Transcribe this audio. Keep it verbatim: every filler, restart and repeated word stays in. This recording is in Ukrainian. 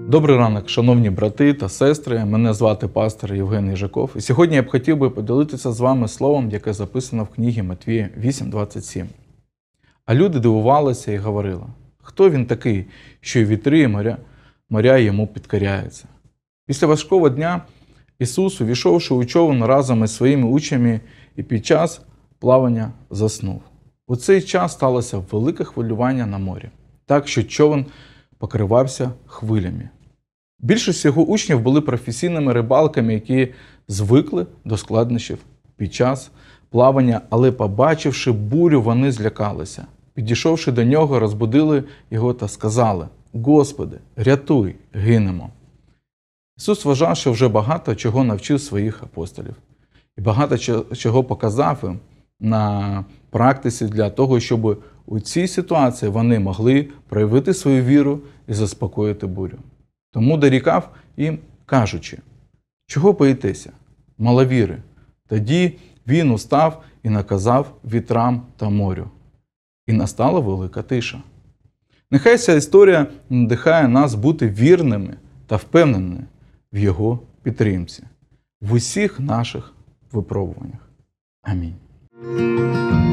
Добрий ранок, шановні брати та сестри. Мене звати пастор Євген Їжаков. І сьогодні я б хотів би поділитися з вами словом, яке записано в книгі Матвія вісім двадцять сім. А люди дивувалися і говорили: хто він такий, що й вітри, і моря, моря йому підкоряються? Після важкого дня Ісус, увійшовши у човен разом із своїми учнями, і під час плавання заснув. У цей час сталося велике хвилювання на морі, так що човен покривався хвилями. Більшість його учнів були професійними рибалками, які звикли до складнощів під час плавання, але, побачивши бурю, вони злякалися. Підійшовши до нього, розбудили його та сказали: «Господи, рятуй, гинемо». Ісус вважав, що вже багато чого навчив своїх апостолів. І багато чого показав їм на практиці для того, щоб у цій ситуації вони могли проявити свою віру і заспокоїти бурю. Тому дорікав їм, кажучи: «Чого боїтеся, маловіри?» Тоді він устав і наказав вітрам та морю. І настала велика тиша. Нехай ця історія надихає нас бути вірними та впевненими в Його підтримці в усіх наших випробуваннях. Амінь.